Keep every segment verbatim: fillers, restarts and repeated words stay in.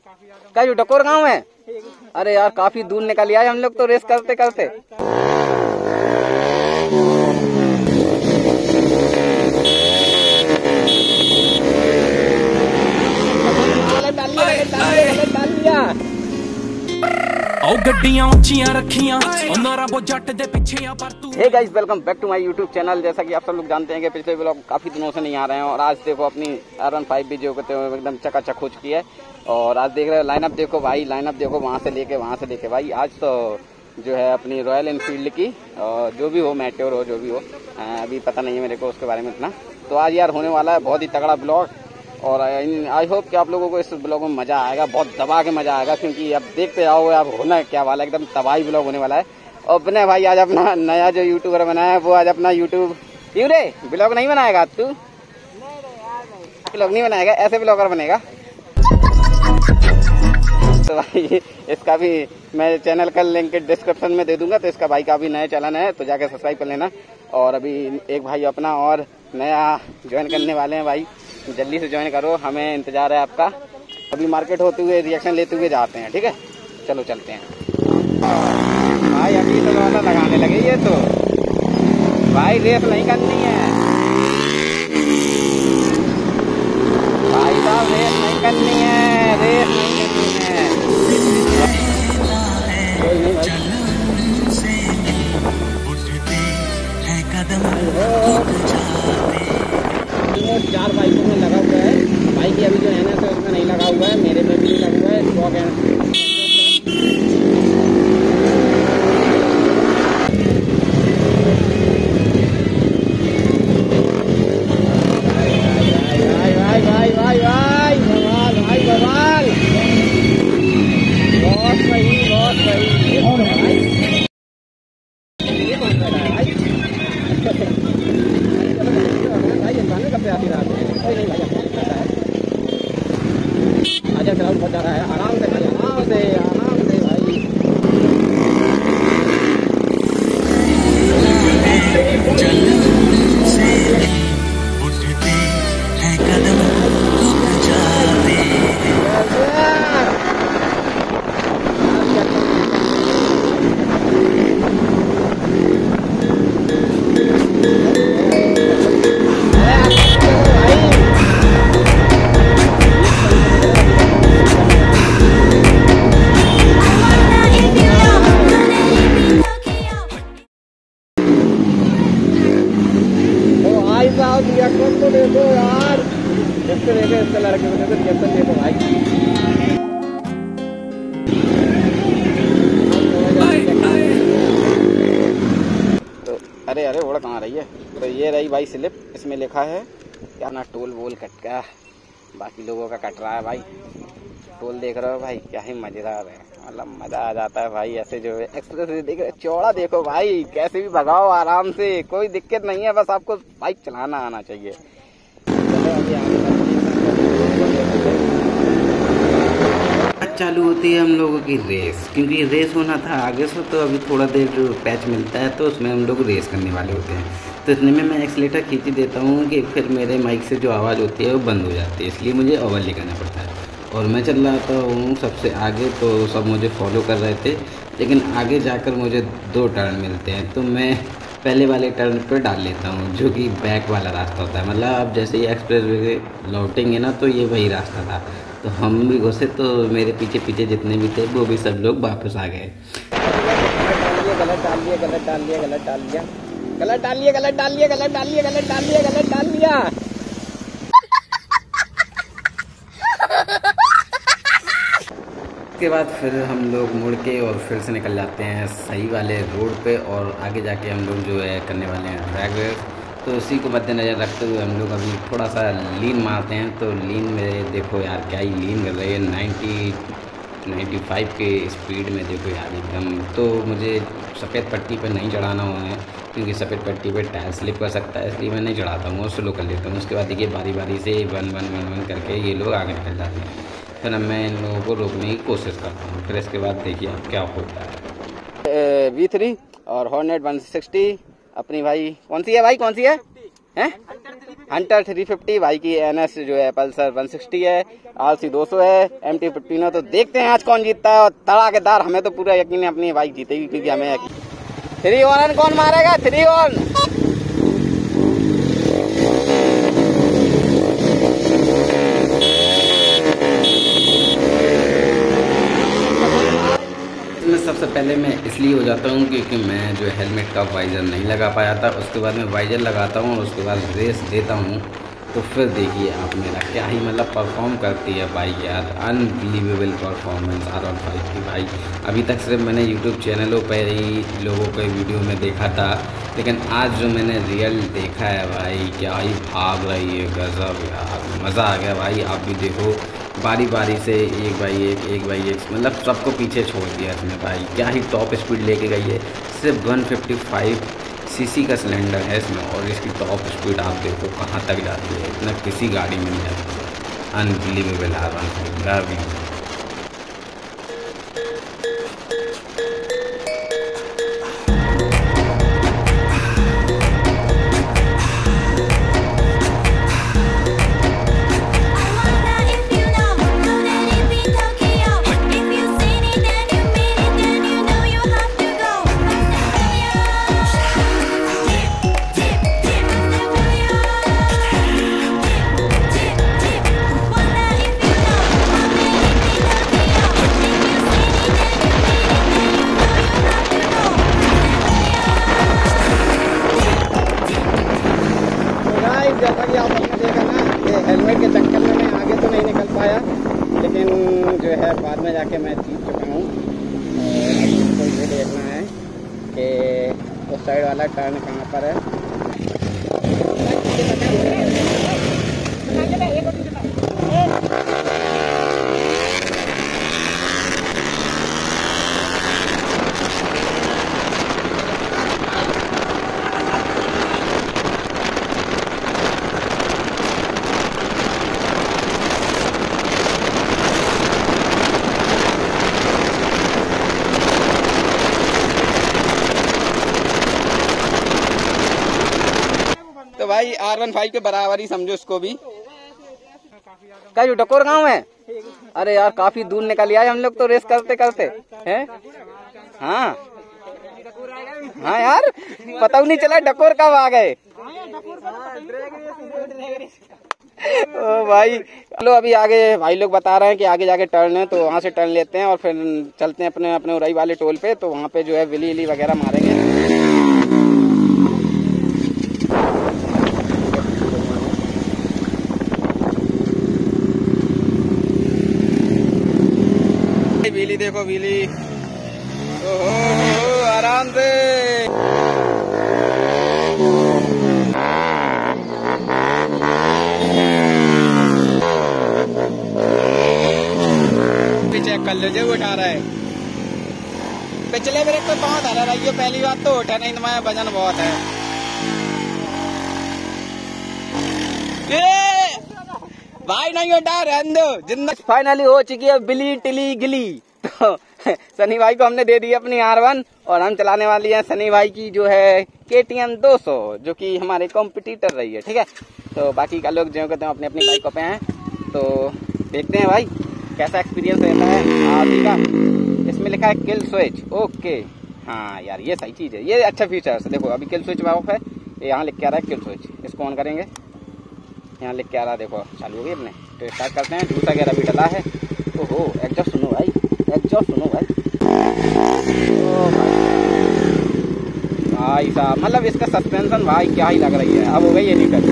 क्या जो डकोर गाँव है? अरे यार काफी दूर निकल आए हम लोग तो रेस करते करते। Hey guys, welcome back to my YouTube channel. जैसा कि आप सब लोग जानते हैं कि पिछले व्लॉग काफी दिनों से नहीं आ रहे हैं और आज देखो अपनी आर वन फाइव भी जो कहते हैं एकदम चकाचक हो चुकी है। और आज देख रहे हो लाइनअप, देखो भाई लाइनअप देखो, वहाँ से लेके वहाँ से लेके भाई आज तो जो है अपनी रॉयल एनफील्ड की और जो भी हो, मेट्योर हो, जो भी हो, अभी पता नहीं है मेरे को उसके बारे में इतना। तो आज यार होने वाला है बहुत ही तगड़ा ब्लॉग और आई होप कि आप लोगों को इस ब्लॉग में मजा आएगा, बहुत दबा के मजा आएगा, क्योंकि अब देखते आओगे अब होना क्या वाला है, एकदम तबाही ब्लॉग होने वाला है। और अपने भाई आज अपना नया जो यूट्यूबर बनाया है वो आज अपना यूट्यूब क्यों रे ब्लॉग नहीं बनाएगा तू? ब्लॉग नहीं बनाएगा, ऐसे ब्लॉगर बनेगा। तो भाई इसका भी मैं चैनल का लिंक डिस्क्रिप्शन में दे दूंगा, तो इसका भाई का भी नया चैनल है तो जाके सब्सक्राइब कर लेना। और अभी एक भाई अपना और नया ज्वाइन करने वाले हैं, भाई जल्दी से ज्वाइन करो, हमें इंतजार है आपका। अभी मार्केट होते हुए रिएक्शन लेते हुए जाते हैं, ठीक है? चलो चलते हैं भाई। अभी तो वाला लगाने लगे ये तो भाई, रेस नहीं करनी है भाई साहब, रेस नहीं करनी है, रेस नहीं करनी है। कोई नहीं भाई, चार बाइकों में लगा हुआ है, बाइक अभी जो है ना तो उसमें नहीं लगा हुआ है, मेरे में भी नहीं लगा हुआ है, स्टॉक है। आजा क्राउड बहुत जा रहा है, आराम से भाई, आराम से आराम से भाई। तो देखो यार, इससे देखो, इससे लड़के को देखो, रिएक्शन देखो भाई। तो अरे अरे ओड़ कहाँ रही है? तो ये रही भाई स्लिप, इसमें लिखा है क्या ना, टोल वोल कट का, बाकी लोगों का कट रहा है भाई। टोल देख रहे हो भाई, क्या ही मजेदार है, मतलब मजा आ जाता है भाई। ऐसे जो एक्सप्रेस देख रहे, चौड़ा देखो भाई, कैसे भी भगाओ आराम से, कोई दिक्कत नहीं है, बस आपको बाइक चलाना आना चाहिए। चालू होती है हम लोगों की रेस, क्योंकि रेस होना था आगे से, तो अभी थोड़ा देर जो पैच मिलता है तो उसमें हम लोग रेस करने वाले होते हैं। तो इतने में मैं एक्सीलेटर खींच देता हूँ कि फिर मेरे माइक से जो आवाज़ होती है वो बंद हो जाती है, इसलिए मुझे ओवरले करना पड़ता है। और मैं चल रहा था हूँ सबसे आगे, तो सब मुझे फॉलो कर रहे थे, लेकिन आगे जाकर मुझे दो टर्न मिलते हैं, तो मैं पहले वाले टर्न पे डाल लेता हूँ, जो कि बैक वाला रास्ता होता है। मतलब अब जैसे ही एक्सप्रेस वे लौटेंगे ना, तो ये वही रास्ता था, तो हम भी घुसे, तो मेरे पीछे पीछे जितने भी थे वो भी सब लोग वापस आ गए। गलत डाल लिया, गलत डाल लिया, गलत डाल लिया, गलत डाल लिया, गलत डाल लिया, गलत डाल लिया, गलत डाल लिया, गलत डाल लिया। उसके बाद फिर हम लोग मुड़ के और फिर से निकल जाते हैं सही वाले रोड पे, और आगे जाके हम लोग जो है करने वाले हैं ड्रैग रेस। तो इसी को मद्देनज़र रखते हुए हम लोग अभी थोड़ा सा लीन मारते हैं। तो लीन में देखो यार, क्या ही लीन कर रही है, नाइन्टी नाइन्टी फाइव के स्पीड में देखो यार एकदम। तो मुझे सफ़ेद पट्टी पे नहीं चढ़ाना हुआ है, क्योंकि सफ़ेद पट्टी पे टायर स्लिप कर सकता है, इसलिए मैं नहीं चढ़ाता हूँ, स्लो कर लेता हूँ। उसके बाद देखिए बारी बारी से वन वन वन वन करके ये लोग आगे निकल जाते हैं, फिर मैं इन लोगों को रोकने की कोशिश करता हूँ। फिर इसके बाद देखिए अब क्या होता है। वी थ्री और हॉर्नेट वन सिक्सटी अपनी भाई, कौन सी है भाई, कौन सी है? हैं? हंटर थ्री फिफ्टी भाई की, एन एस जो है पल्सर वन सिक्सटी है, आर सी दो सौ है, एम टी फिफ्टीन है। तो देखते हैं आज कौन जीतता है। और तड़ाकेदार, हमें तो पूरा यकीन है अपनी बाइक जीतेगी, क्योंकि हमें थ्री वन कौन मारेगा? थ्री वन मैं सबसे पहले मैं इसलिए हो जाता हूँ क्योंकि मैं जो हेलमेट का वाइज़र नहीं लगा पाया था। उसके बाद मैं वाइज़र लगाता हूँ और उसके बाद रेस देता हूँ। तो फिर देखिए आप मेरा क्या ही मतलब परफॉर्म करती है बाइक यार। Unbelievable performance R one five की भाई। अभी तक सिर्फ मैंने यूट्यूब चैनलों पर ही लोगों के वीडियो में देखा था, लेकिन आज जो मैंने रियल देखा है भाई, क्या ही भाग रही है, गजब यार, मज़ा आ गया भाई। आप भी देखो, बारी बारी से एक बाई एक एक बाई एक मतलब सबको पीछे छोड़ दिया इसने भाई। क्या ही टॉप स्पीड लेके गई है। सिर्फ वन फिफ्टी फाइव सीसी का सिलेंडर है इसमें और इसकी टॉप स्पीड आप देखो कहाँ तक जाती है, इतना किसी गाड़ी में नहीं जाती है। Unbelievable R one five. जैसा कि आप आपने देखा ना, ये हेलमेट के चक्कर में मैं आगे तो नहीं निकल पाया, लेकिन जो है बाद में जाके मैं जीत चुका हूँ। और अभी मुझको ये देखना है कि उस साइड वाला टर्न कहाँ पर है। तो भाई आर वन फाइव के बराबर ही समझो इसको भी। क्या जो डकोर गांव है? अरे यार काफी दूर निकल आए हम लोग तो रेस करते करते हैं। हाँ हाँ यार, पता नहीं चला डकोर कब आ गए। ओ भाई चलो, अभी आगे भाई लोग बता रहे हैं कि आगे जाके टर्न है, तो वहाँ से टर्न लेते हैं और फिर चलते हैं अपने अपने उराई वाले टोल पे। तो वहाँ पे जो है विली विली वगैरह मारेंगे। बिजली देखो, बिजली ओहो आराम से। चेक कर लीजिए, वो उठा रहा है। पिछले ब्रेक पे पाँव धरा रही है, पहली बात तो उठा नहीं, तुम्हारा वजन बहुत है। भाई नहीं उठा, रहने दो, जिंदा फाइनली हो चुकी है बिली टिली गिली। तो सनी भाई को हमने दे दी अपनी आर वन और हम चलाने वाली है सनी भाई की जो है के टी एम दो सौ, जो कि हमारे कॉम्पिटिटर रही है। ठीक है, तो बाकी का लोग जो कहते हैं अपनी अपनी बाइकों पे हैं, तो देखते हैं भाई कैसा एक्सपीरियंस रहता है आदि का। इसमें लिखा है किल स्विच, ओके हाँ यार ये सही चीज़ है, ये अच्छा फीचर है। देखो अभी किल स्विच ऑफ है, यहाँ लिख के आ रहा है किल स्विच। इसको ऑन करेंगे, यहाँ लिख के आ रहा है, देखो चालू हो गई अपने। तो स्टार्ट करते हैं, दूसरा गेयर अभी डला है। ओहो एग्जॉस्ट सुनो भाई, एग्जॉस्ट सुनो भाई। ओ भाई साहब, मतलब इसका सस्पेंशन भाई क्या ही लग रही है। अब हो गई ये लीटर,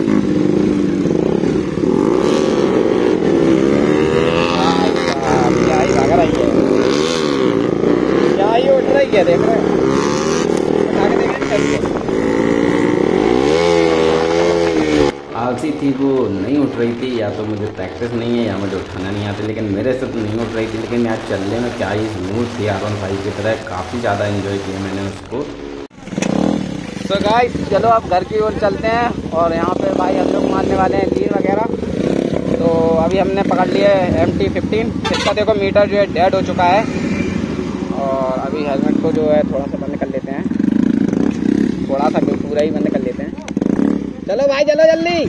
क्या ही लग रही है, क्या ही उठ रही है। देख रहे हैं, उठा के देखें। आलसी थी वो, नहीं उठ रही थी, या तो मुझे प्रैक्टिस नहीं है या मुझे उठाना नहीं आता, लेकिन मेरे से तो नहीं उठ रही थी। लेकिन यार चलने में क्या ही स्मूथ थी आर वन फाइव की तरह, काफ़ी ज़्यादा एंजॉय किया मैंने उसको। तो गाइस चलो अब घर की ओर चलते हैं, और यहाँ पे भाई हम लोग मारने वाले हैं लीन वगैरह। तो अभी हमने पकड़ लिया है एम टी फिफ्टीन, इसका देखो मीटर जो है डेड हो चुका है। और अभी हेलमेट को जो है थोड़ा सा बंद कर लेते हैं, थोड़ा सा पूरा ही बंद कर लेते हैं। चलो भाई चलो जल्दी।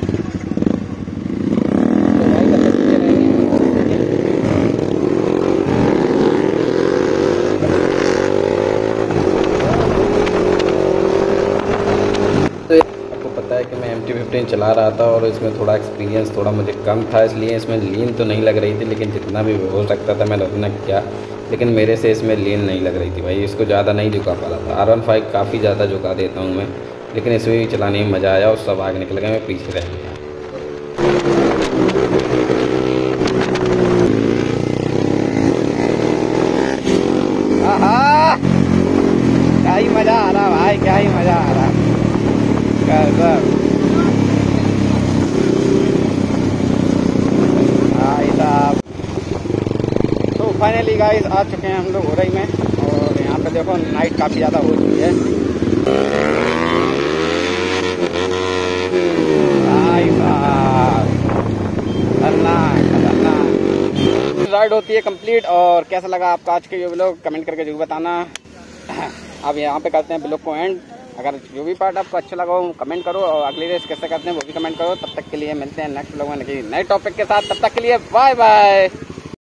तो आपको पता है कि मैं एम टी फिफ्टीन चला रहा था और इसमें थोड़ा एक्सपीरियंस थोड़ा मुझे कम था, इसलिए इसमें लीन तो नहीं लग रही थी, लेकिन जितना भी हो सकता था मैंने उतना किया, लेकिन मेरे से इसमें लीन नहीं लग रही थी भाई। इसको ज़्यादा नहीं झुका पा रहा था। आर वन फाइव काफ़ी ज़्यादा झुका देता हूँ मैं, लेकिन इसमें भी चलाने में मज़ा आया और सब आगे निकल गए, मैं पीछे रह गया। आहा, क्या ही मजा आ रहा भाई, क्या ही मजा आ रहा। भाई साहब, तो फाइनली गाइस आ चुके हैं हम लोग उरई में, और यहाँ पे देखो नाइट काफ़ी ज़्यादा हो चुकी है। भाई साहब खतरनाक खतरनाक राइड होती है कंप्लीट। और कैसा लगा आपका आज के ये व्लॉग कमेंट करके जरूर बताना। अब यहाँ पे करते हैं व्लॉग को एंड। अगर जो भी पार्ट आपको अच्छा लगा हो कमेंट करो, और अगली रेस कैसे करते हैं वो भी कमेंट करो। तब तक के लिए मिलते हैं नेक्स्ट व्लॉग में नए टॉपिक के साथ। तब तक के लिए बाय बाय।